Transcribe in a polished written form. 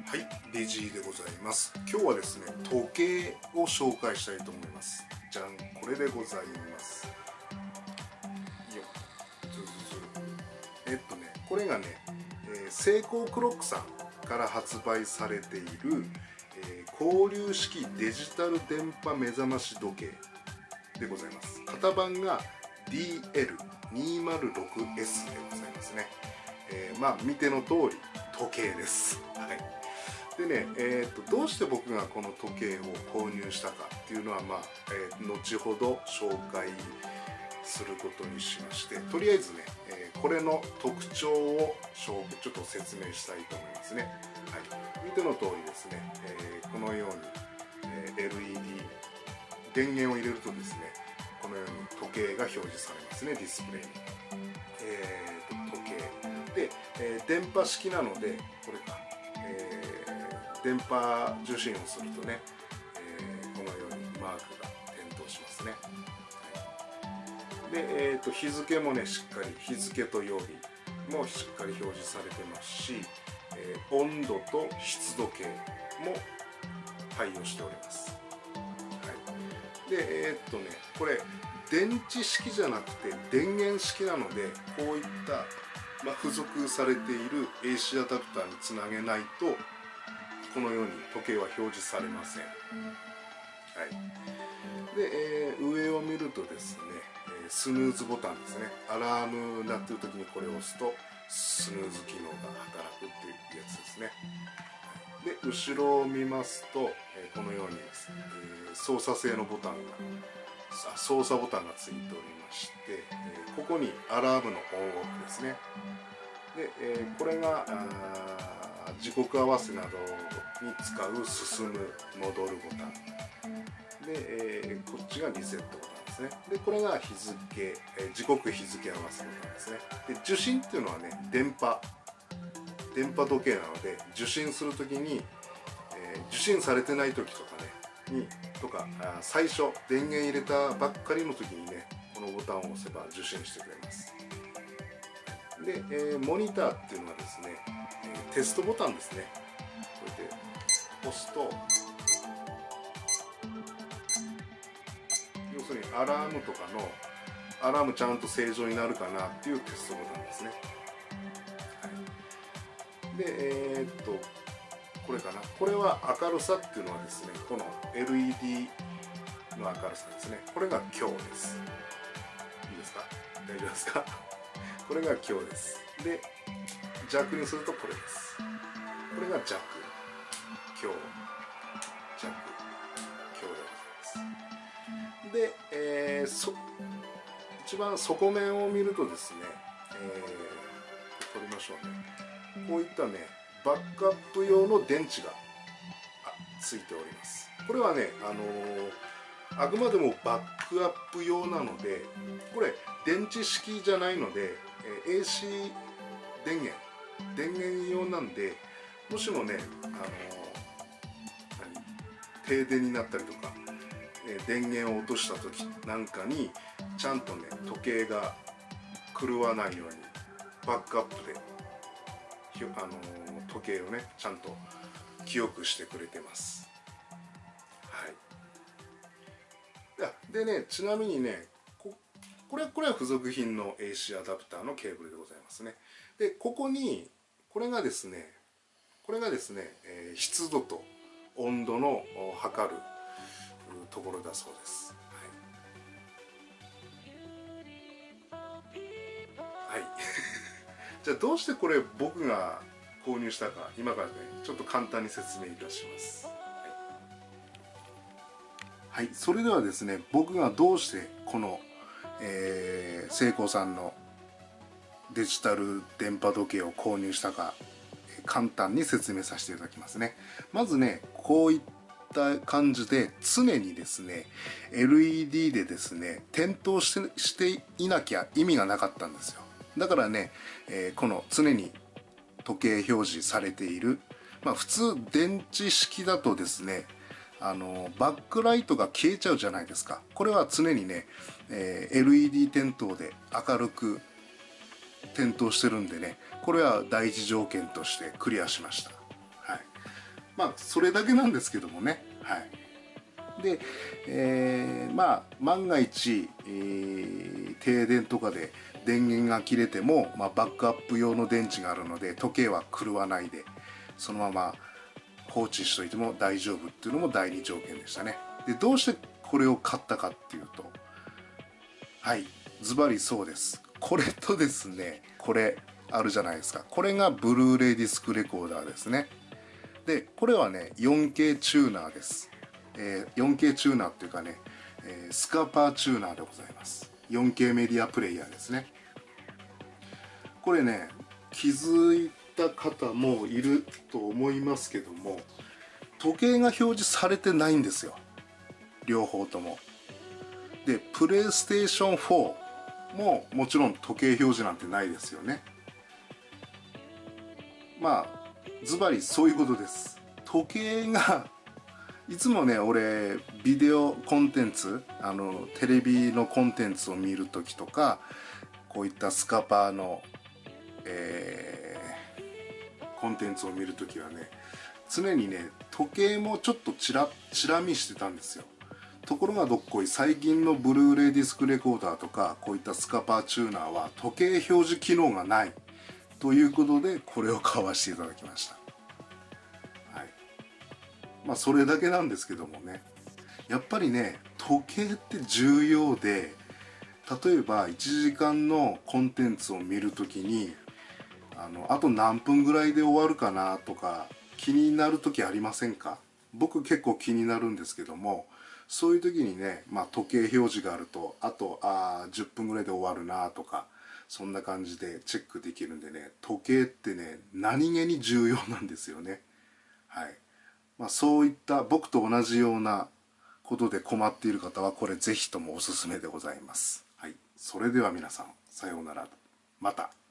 はい、レジーでございます。今日はですね、時計を紹介したいと思います。じゃん、これでございます。よっ、これがね、セイコークロックさんから発売されている、交流式デジタル電波目覚まし時計でございます。型番が DL206S でございますね。見ての通り時計です。はい。でね、どうして僕がこの時計を購入したかっていうのは、後ほど紹介することにしまして、とりあえずね、これの特徴をちょっと説明したいと思いますね。はい、見ての通りですね、このように、LED 電源を入れるとですね、このように時計が表示されますね、ディスプレイに。時計で、電波式なので、これか。電波受信をするとね、このようにマークが点灯しますね。で、日付もね、しっかり日付と曜日もしっかり表示されてますし、温度と湿度計も対応しております。はい、で、これ電池式じゃなくて電源式なので、こういった、付属されている AC アダプターにつなげないとこのように時計は表示されません。はい、で、上を見るとですね、スヌーズボタンですね。アラーム鳴ってる時にこれを押すとスヌーズ機能が働くっていうやつですね。で、後ろを見ますと、このようにですね、操作性のボタンが操作ボタンがついておりまして、ここにアラームのオンオフですね。で、これが時刻合わせなどに使う進む戻るボタンで、こっちがリセットボタンですね。で、これが日付、時刻日付合わせボタンですね。で、受信っていうのはね、電波時計なので、受信するときに、受信されてない時とかね最初電源入れたばっかりの時にね、このボタンを押せば受信してくれます。で、モニターっていうのはですね、テストボタンですね。こうやって押すと、要するにアラームとかのアラームちゃんと正常になるかなっていうテストボタンですね。はい、で、これかな。これは明るさっていうのはですね、この LED の明るさですね。これが強です。いいですか？大丈夫ですか？これが強です。で、弱にするとこれです。これが弱、強、弱、強でございます。で、一番底面を見るとですね、取りましょうね。こういったね、バックアップ用の電池がついております。これはね、あくまでもバックアップ用なので、これ電池式じゃないので、AC 電源用なんで、もしもね、停電になったりとか、電源を落とした時なんかにちゃんとね、時計が狂わないようにバックアップで時計をね、ちゃんと記憶してくれてます。はい。でね、ちなみにね、これは付属品の AC アダプターのケーブルでございますね。で、ここにこれがですね、湿度と温度の測るところだそうです。はい。はい。じゃあどうしてこれ僕が購入したか、今からね、ちょっと簡単に説明いたします。はい、それではですね、僕がどうしてこの、セイコーさんのデジタル電波時計を購入したか、簡単に説明させていただきますね。まずね、こういった感じで常にですね、LED でですね、点灯していなきゃ意味がなかったんですよ。だからね、この常に時計表示されている、普通電池式だとですね、バックライトが消えちゃうじゃないですか。これは常にね、LED 点灯で明るく点灯してるんでね、これは第一条件としてクリアしました。はい。 まあそれだけなんですけどもね。はい。で、まあ万が一、停電とかで電源が切れても、まあ、バックアップ用の電池があるので時計は狂わないでそのまま放置しといても大丈夫っていうのも第二条件でしたね。でどうしてこれを買ったかっていうと、はいズバリそうです。これとですね、これあるじゃないですか。これがブルーレイディスクレコーダーですね。でこれはね 4K チューナーです。4K チューナーっていうかね、スカパーチューナーでございます。 4K メディアプレイヤーですね。これね気づいた方もいると思いますけども、時計が表示されてないんですよ、両方とも。でプレイステーション4ももちろん時計表示なんてないですよね。まあズバリそういうことです。時計がいつもね俺ビデオコンテンツテレビのコンテンツを見るときとかこういったスカパーの、コンテンツを見るときはね常にね時計もちょっとチラ見してたんですよ。ところがどっこい最近のブルーレイディスクレコーダーとかこういったスカパーチューナーは時計表示機能がないということでこれを買わせていただきました。はい、まあそれだけなんですけどもね、やっぱりね時計って重要で、例えば1時間のコンテンツを見るときにあと何分ぐらいで終わるかなとか気になる時ありませんか？僕結構気になるんですけども、そういう時にね、まあ、時計表示があるとあと10分ぐらいで終わるなとかそんな感じでチェックできるんでね、時計ってね何気に重要なんですよね。はい。まあ、そういった僕と同じようなことで困っている方はこれぜひともおすすめでございます。はい。それでは皆さんさようなら。また。